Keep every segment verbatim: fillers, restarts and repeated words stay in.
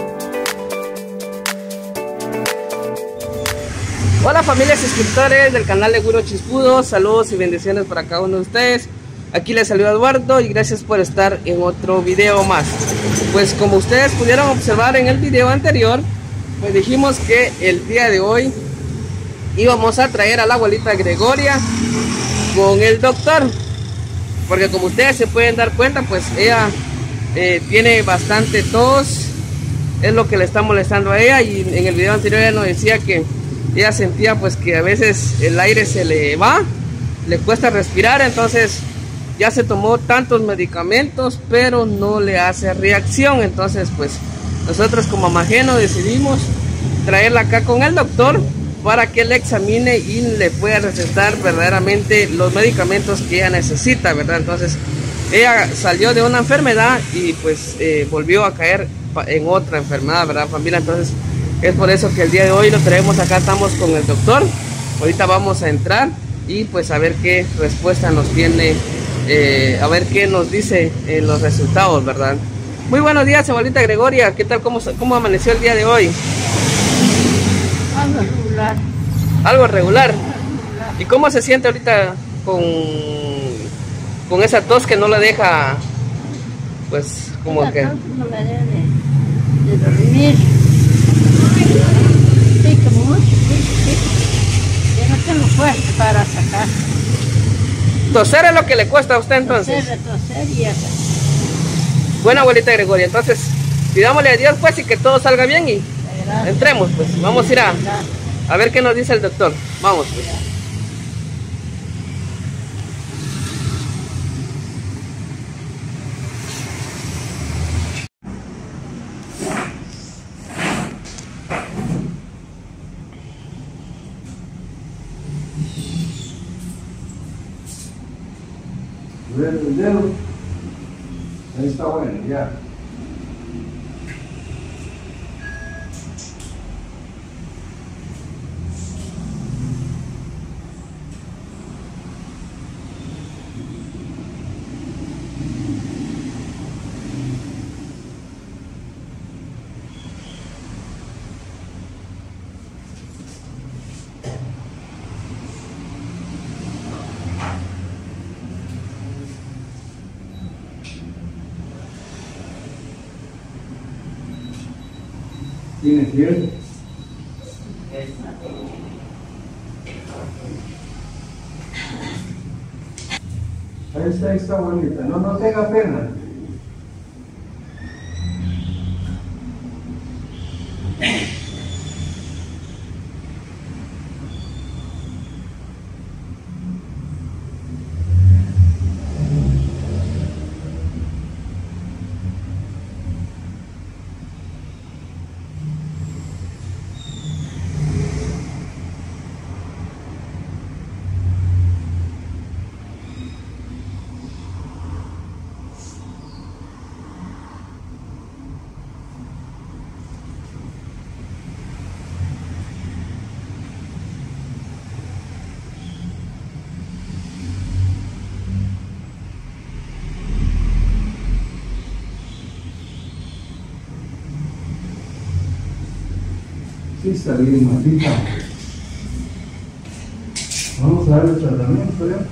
Hola familia suscriptores del canal de Güiro Chispudo, saludos y bendiciones para cada uno de ustedes. Aquí les saluda Eduardo y gracias por estar en otro video más. Pues como ustedes pudieron observar en el video anterior, pues dijimos que el día de hoy íbamos a traer a la abuelita Gregoria con el doctor, porque como ustedes se pueden dar cuenta, pues ella eh, tiene bastante tos, es lo que le está molestando a ella. Y en el video anterior ella nos decía que ella sentía pues que a veces el aire se le va, le cuesta respirar, entonces ya se tomó tantos medicamentos pero no le hace reacción. Entonces pues nosotros como Amageno decidimos traerla acá con el doctor para que le examine y le pueda recetar verdaderamente los medicamentos que ella necesita, ¿verdad? Entonces ella salió de una enfermedad y pues eh, volvió a caer en otra enfermedad, ¿verdad, familia? Entonces es por eso que el día de hoy lo traemos acá, estamos con el doctor. Ahorita vamos a entrar y pues a ver qué respuesta nos tiene, eh, a ver qué nos dice en los resultados, ¿verdad? Muy buenos días, abuelita Gregoria, ¿qué tal? ¿Cómo, cómo amaneció el día de hoy? Algo regular. Algo regular. ¿Y cómo se siente ahorita con, con esa tos que no la deja, pues como Esa que... tos no me deja de, de dormir. Pica mucho, pica, pica. Yo no tengo fuerza para sacar. Toser es lo que le cuesta a usted entonces. Toser, toser y eso. Bueno, abuelita Gregoria, entonces pidámosle a Dios pues y que todo salga bien y Gracias. entremos pues. Vamos a ir a, a ver qué nos dice el doctor. Vamos pues. El dedo, ahí está bueno, ya. ¿Tiene fiebre? Ahí está, ahí está bonita, no, no tenga pena. Sí, está bien, maldita. Vamos a darle el tratamiento ya.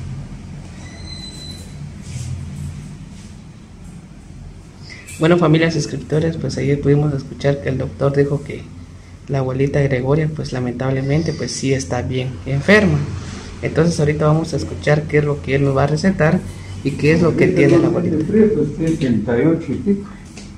Bueno, familia suscriptores, pues ayer pudimos escuchar que el doctor dijo que la abuelita Gregoria pues lamentablemente pues sí está bien enferma. Entonces ahorita vamos a escuchar qué es lo que él nos va a recetar y qué es lo que tiene la abuelita. El frío pues tiene treinta y ocho y pico.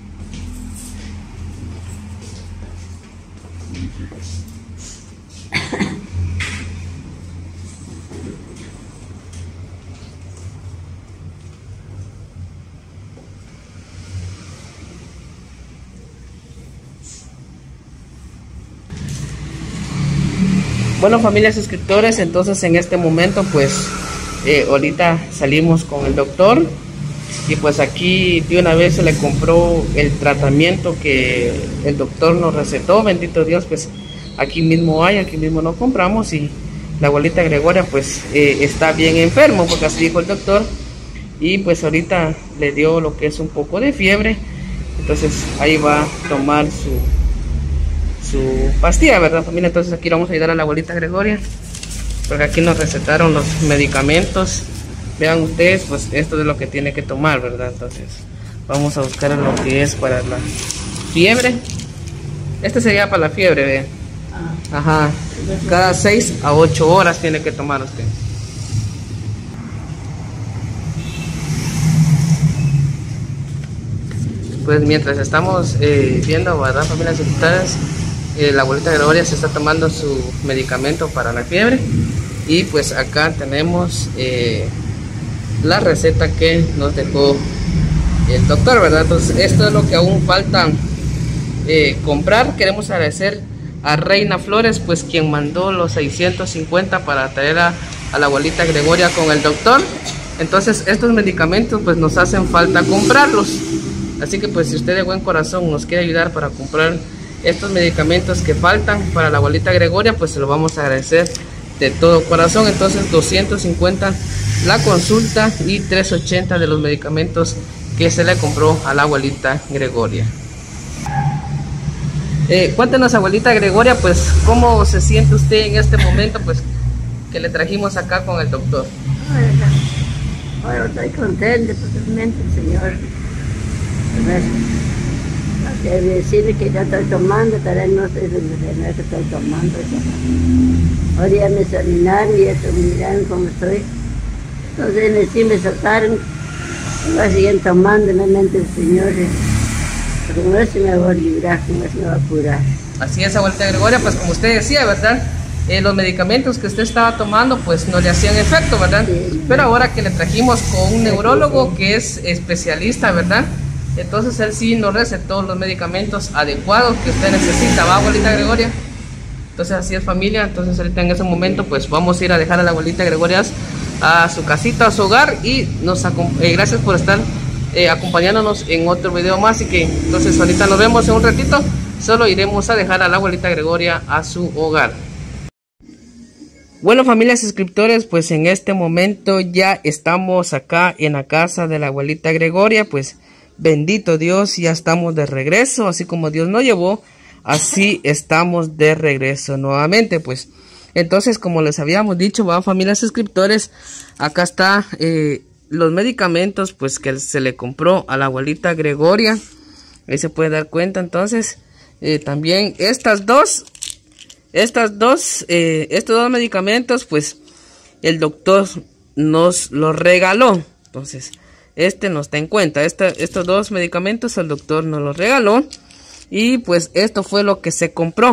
Bueno, familia suscriptores, entonces en este momento pues eh, ahorita salimos con el doctor y pues aquí de una vez se le compró el tratamiento que el doctor nos recetó. Bendito Dios, pues aquí mismo hay, aquí mismo nos compramos y la abuelita Gregoria pues eh, está bien enfermo, porque así dijo el doctor, y pues ahorita le dio lo que es un poco de fiebre, Entonces ahí va a tomar su su pastilla, ¿verdad, familia? Entonces aquí vamos a ayudar a la abuelita Gregoria, porque aquí nos recetaron los medicamentos. Vean ustedes, pues esto es lo que tiene que tomar, ¿verdad? Entonces vamos a buscar lo que es para la fiebre. Este sería para la fiebre, vean. Ajá, cada seis a ocho horas tiene que tomar usted. Pues mientras estamos eh, viendo, ¿verdad, familias suscriptores? Eh, la abuelita Gregoria se está tomando su medicamento para la fiebre. Y pues acá tenemos eh, la receta que nos dejó el doctor, ¿verdad? Entonces esto es lo que aún falta eh, comprar. Queremos agradecer a Reina Flores, pues quien mandó los seiscientos cincuenta para traer a, a la abuelita Gregoria con el doctor. Entonces estos medicamentos pues nos hacen falta comprarlos. Así que pues si usted de buen corazón nos quiere ayudar para comprar estos medicamentos que faltan para la abuelita Gregoria, pues se lo vamos a agradecer de todo corazón. Entonces doscientos cincuenta la consulta y trescientos ochenta de los medicamentos que se le compró a la abuelita Gregoria. Eh, cuéntenos, abuelita Gregoria, pues cómo se siente usted en este momento, pues que le trajimos acá con el doctor. Bueno, estoy contenta totalmente, señor. Hay que decirle que yo estoy tomando, pero no sé de lo que estoy tomando. Ahora ya me examinaron y esto me miraron cómo estoy. Entonces sí me soltaron. Voy a seguir tomando en la mente del Señor. Con eso me va a librar, con eso me va a curar. Así es, abuelita Gregoria, pues como usted decía, ¿verdad? Eh, los medicamentos que usted estaba tomando pues no le hacían efecto, ¿verdad? Sí. Pero ahora que le trajimos con un neurólogo que es especialista, ¿verdad? Entonces él sí nos recetó los medicamentos adecuados que usted necesita, ¿va, abuelita Gregoria? Entonces así es, familia. Entonces ahorita en ese momento pues vamos a ir a dejar a la abuelita Gregoria a su casita, a su hogar, y nos eh, gracias por estar eh, acompañándonos en otro video más. Y que entonces ahorita nos vemos en un ratito. Solo iremos a dejar a la abuelita Gregoria a su hogar. Bueno, familias suscriptores, pues en este momento ya estamos acá en la casa de la abuelita Gregoria. Pues bendito Dios, ya estamos de regreso. Así como Dios nos llevó, así estamos de regreso nuevamente. Pues entonces, como les habíamos dicho, va, familias suscriptores, acá está eh, los medicamentos pues que se le compró a la abuelita Gregoria. Ahí se puede dar cuenta. Entonces eh, también estas dos estas dos eh, estos dos medicamentos pues el doctor nos los regaló. Entonces este no está en cuenta. Este, estos dos medicamentos el doctor nos los regaló. Y pues esto fue lo que se compró.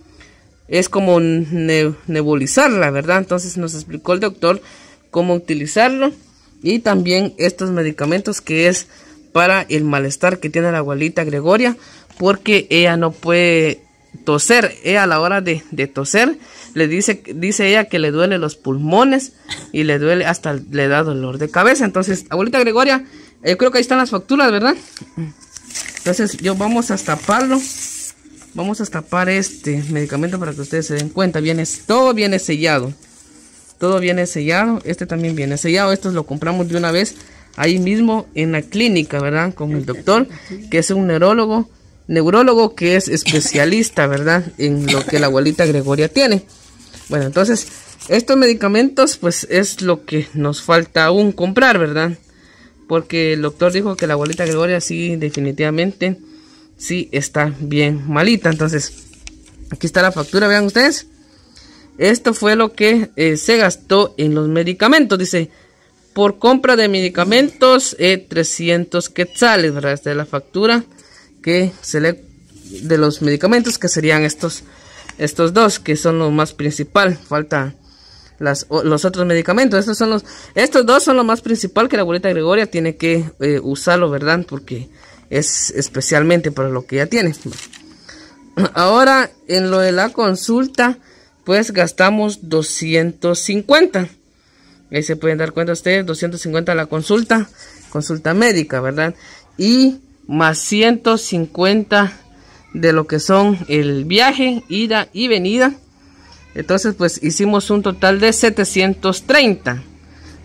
Es como ne nebulizarla, ¿verdad? Entonces nos explicó el doctor cómo utilizarlo. Y también estos medicamentos que es para el malestar que tiene la abuelita Gregoria, porque ella no puede toser. Ella a la hora de, de toser le dice, dice ella que le duele los pulmones y le duele, hasta le da dolor de cabeza. Entonces, abuelita Gregoria, yo eh, creo que ahí están las facturas, ¿verdad? Entonces yo vamos a taparlo. Vamos a tapar este medicamento para que ustedes se den cuenta. Viene, todo viene sellado. Todo viene sellado. Este también viene sellado. Estos lo compramos de una vez ahí mismo en la clínica, ¿verdad? Con el doctor, que es un neurólogo. Neurólogo que es especialista, ¿verdad? En lo que la abuelita Gregoria tiene. Bueno, entonces estos medicamentos pues es lo que nos falta aún comprar, ¿verdad? Porque el doctor dijo que la abuelita Gregoria sí, definitivamente sí está bien malita. Entonces aquí está la factura, vean ustedes. Esto fue lo que eh, se gastó en los medicamentos. Dice, por compra de medicamentos, eh, trescientos quetzales, ¿verdad? Esta es la factura que se le de los medicamentos, que serían estos, estos dos, que son lo más principal. Falta las, o, los otros medicamentos. Estos son los, estos dos son lo más principal que la abuelita Gregoria tiene que eh, usarlo, ¿verdad? Porque es especialmente para lo que ella tiene. Ahora, en lo de la consulta, pues gastamos doscientos cincuenta. Ahí se pueden dar cuenta ustedes, doscientos cincuenta la consulta, consulta médica, ¿verdad? Y más ciento cincuenta de lo que son el viaje, ida y venida. Entonces, pues hicimos un total de setecientos treinta.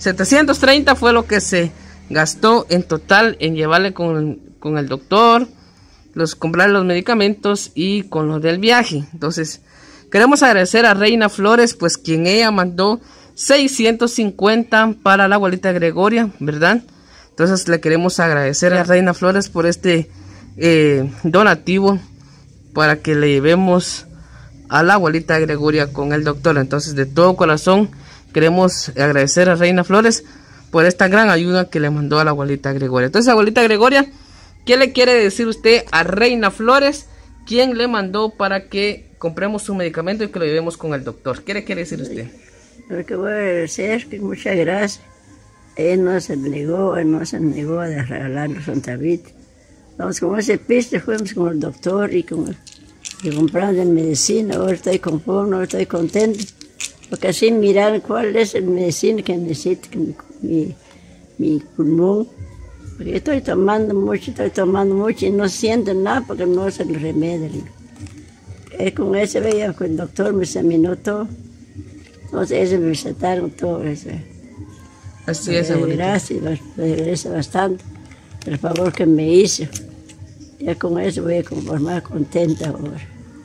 setecientos treinta fue lo que se gastó en total en llevarle con, con el doctor, los comprar los medicamentos y con los del viaje. Entonces queremos agradecer a Reina Flores, pues quien ella mandó seiscientos cincuenta para la abuelita Gregoria, ¿verdad? Entonces le queremos agradecer a Reina Flores por este eh, donativo para que le llevemos a la abuelita Gregoria con el doctor. Entonces de todo corazón queremos agradecer a Reina Flores por esta gran ayuda que le mandó a la abuelita Gregoria. Entonces, abuelita Gregoria, ¿qué le quiere decir usted a Reina Flores, quien le mandó para que compremos su medicamento y que lo llevemos con el doctor? ¿Qué le quiere decir usted? Lo que voy a decir es que muchas gracias. Él no se negó, él no se negó a regalarnos un tabito. Vamos con ese piste, fuimos con el doctor y, con, y comprando medicina. Ahora estoy conforme, ahora estoy contento. Porque así miran cuál es la medicina que necesito mi, mi, mi pulmón. Porque estoy tomando mucho, estoy tomando mucho y no siento nada porque no es el remedio. Es con ese veía que el doctor me examinó todo. Entonces ese me recetaron todo eso. Así es, abuelita. Gracias, le agradezco bastante el favor que me hizo. Ya con eso voy a conformar contenta ahora.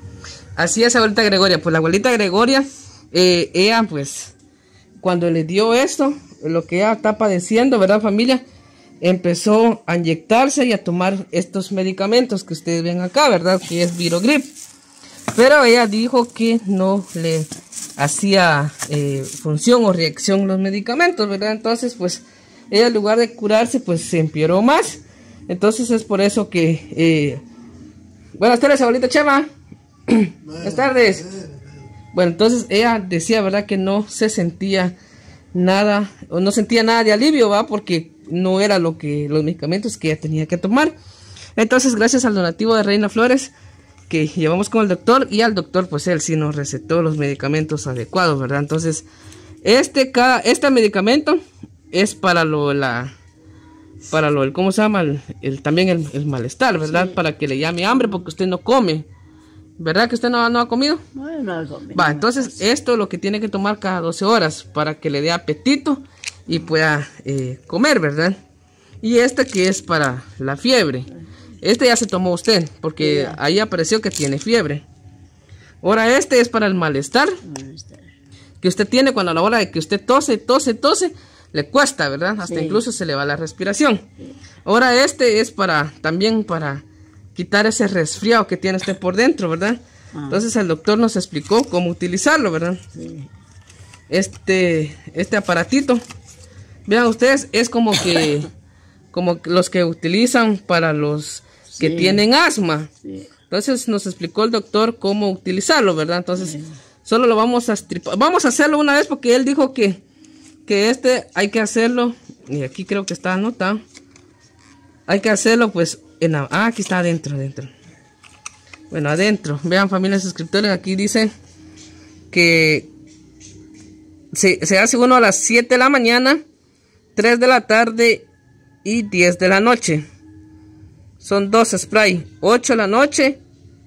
Así es, abuelita Gregoria. Pues la abuelita Gregoria, eh, ella pues, cuando le dio esto, lo que ella está padeciendo, ¿verdad, familia? Empezó a inyectarse y a tomar estos medicamentos que ustedes ven acá, ¿verdad? Que es Virogrip. Pero ella dijo que no le hacía eh, función o reacción los medicamentos, ¿verdad? Entonces, pues, ella en lugar de curarse, pues, se empeoró más. Entonces, es por eso que... Eh... Buenas tardes, abuelita Chema. Buenas tardes. Bueno, entonces, ella decía, ¿verdad? Que no se sentía nada, o no sentía nada de alivio, ¿va? Porque no era lo que los medicamentos que ella tenía que tomar. Entonces, gracias al donativo de Reina Flores, que llevamos con el doctor, y al doctor pues él sí nos recetó los medicamentos adecuados, ¿verdad? Entonces este cada este medicamento es para lo la para lo el cómo se llama el, el también el, el malestar, ¿verdad? Sí. Para que le llame hambre porque usted no come, ¿verdad? Que usted no, no ha comido. No, no ha comido. Va, entonces esto es lo que tiene que tomar cada doce horas para que le dé apetito y pueda eh, comer, ¿verdad? Y este que es para la fiebre. Este ya se tomó usted, porque yeah. Ahí apareció que tiene fiebre. Ahora este es para el malestar, malestar que usted tiene cuando a la hora de que usted tose, tose, tose, le cuesta, ¿verdad? Hasta sí. Incluso se le va la respiración. Sí. Ahora este es para, también para quitar ese resfriado que tiene usted por dentro, ¿verdad? Ah. Entonces el doctor nos explicó cómo utilizarlo, ¿verdad? Sí. Este, este aparatito, vean ustedes, es como que, como los que utilizan para los... que sí. Tienen asma. Sí. Entonces nos explicó el doctor cómo utilizarlo, ¿verdad? Entonces sí. Solo lo vamos a estripar. Vamos a hacerlo una vez porque él dijo que, que este hay que hacerlo. Y aquí creo que está anotado. Hay que hacerlo pues en la, ah, aquí está adentro, adentro. Bueno, adentro. Vean, familia suscriptores, aquí dice que se, se hace uno a las siete de la mañana, tres de la tarde y diez de la noche. Son dos spray, ocho de la noche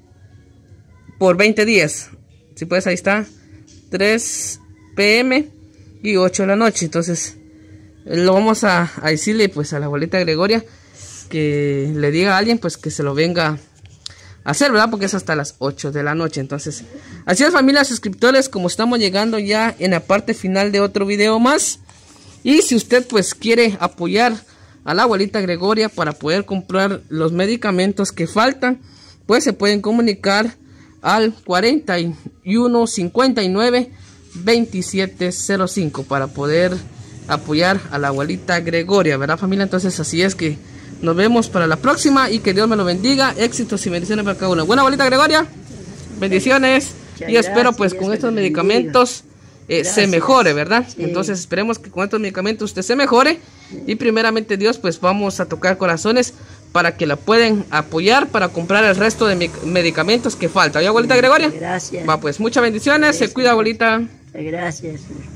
por veinte días. Si puedes, ahí está, tres p m y ocho de la noche. Entonces, lo vamos a, a decirle pues a la abuelita Gregoria que le diga a alguien pues que se lo venga a hacer, ¿verdad? Porque es hasta las ocho de la noche. Entonces, así es, familia suscriptores, como estamos llegando ya en la parte final de otro video más. Y si usted pues quiere apoyar a la abuelita Gregoria para poder comprar los medicamentos que faltan, pues se pueden comunicar al cuarenta y uno cincuenta y nueve veintisiete cero cinco para poder apoyar a la abuelita Gregoria, ¿verdad, familia? Entonces así es que nos vemos para la próxima y que Dios me lo bendiga, éxitos y bendiciones para cada uno. Buena abuelita Gregoria, bendiciones. Y espero pues con estos medicamentos Eh, se mejore, ¿verdad? Sí. Entonces esperemos que con estos medicamentos usted se mejore. Y primeramente Dios, pues vamos a tocar corazones para que la pueden apoyar para comprar el resto de medicamentos que falta. ¿Y abuelita Gregoria? Gracias. Va, pues muchas bendiciones. Gracias. Se cuida, abuelita. Gracias.